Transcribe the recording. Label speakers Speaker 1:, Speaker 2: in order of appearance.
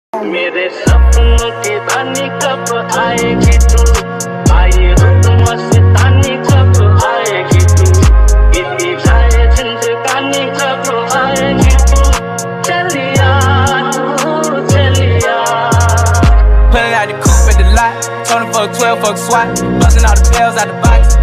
Speaker 1: मेरे सपनों की रानी कब आएगी तू, आए रुत मस्तानी कब आएगी तू, इतनी जाए जिंदगानी कब आएगी तू, चलिया तू चलिया।
Speaker 2: Pulling out the coupe at the lot, Tony fuck 12, fuck SWAT, busting all the bells out the box.